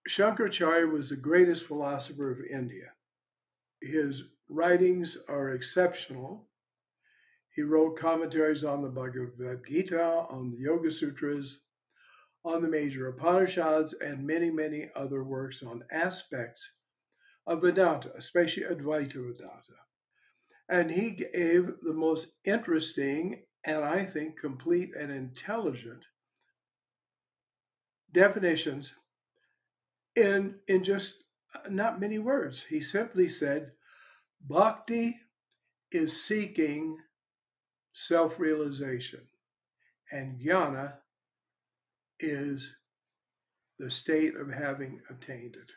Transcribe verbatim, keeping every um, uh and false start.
Shankaracharya was the greatest philosopher of India. His writings are exceptional. He wrote commentaries on the Bhagavad Gita, on the Yoga Sutras, on the major Upanishads, and many, many other works on aspects of Vedanta, especially Advaita Vedanta. And he gave the most interesting and I think complete and intelligent definitions in, in just not many words. He simply said, Bhakti is seeking self-realization, and jnana is the state of having attained it.